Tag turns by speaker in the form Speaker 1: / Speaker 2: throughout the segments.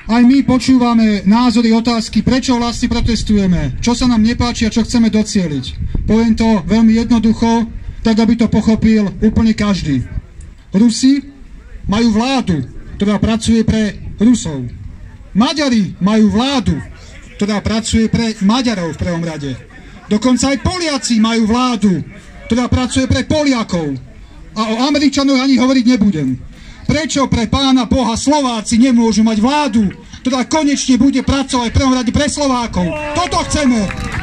Speaker 1: Aj my počúvame názory, otázky, prečo vlastne protestujeme, čo sa nám nepáči a čo chceme docieliť. Poviem to veľmi jednoducho, tak aby to pochopil úplne každý. Rusi majú vládu, ktorá pracuje pre Rusov. Maďari majú vládu, ktorá pracuje pre Maďarov v prvom rade. Dokonca aj Poliaci majú vládu, ktorá pracuje pre Poliakov. A o Američanoch ani hovoriť nebudem. Prečo pre pána Boha Slováci nemôžu mať vládu, ktorá konečne bude pracovať v prvom rade pre Slovákov? Toto chceme!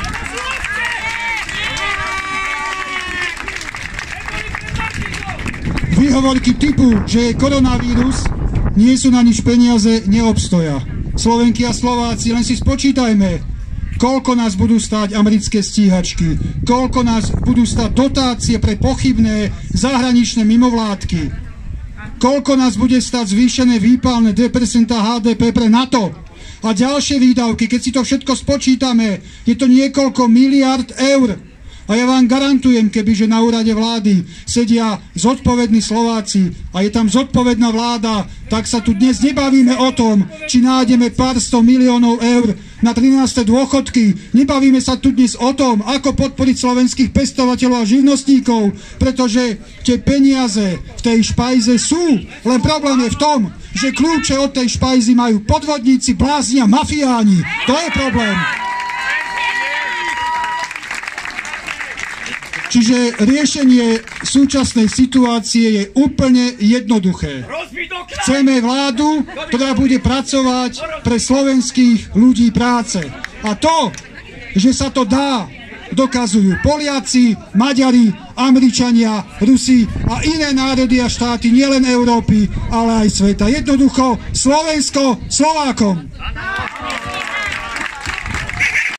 Speaker 1: Výhovorky typu, že je koronavírus, nie sú na nič peniaze, neobstoja. Slovenky a Slováci, len si spočítajme, koľko nás budú stáť americké stíhačky, koľko nás budú stáť dotácie pre pochybné zahraničné mimovládky, koľko nás bude stáť zvýšené výpalné 2% HDP pre NATO a ďalšie výdavky. Keď si to všetko spočítame, je to niekoľko miliard eur. A ja vám garantujem, kebyže na úrade vlády sedia zodpovední Slováci a je tam zodpovedná vláda, tak sa tu dnes nebavíme o tom, či nájdeme pár 100 miliónov eur na 13. dôchodky. Nebavíme sa tu dnes o tom, ako podporiť slovenských pestovateľov a živnostníkov, pretože tie peniaze v tej špajze sú. Len problém je v tom, že kľúče od tej špajzy majú podvodníci, blázni a mafiáni. To je problém. Čiže riešenie súčasnej situácie je úplne jednoduché. Chceme vládu, ktorá bude pracovať pre slovenských ľudí práce. A to, že sa to dá, dokazujú Poliaci, Maďari, Američania, Rusi a iné národy a štáty nielen Európy, ale aj sveta. Jednoducho Slovensko Slovákom.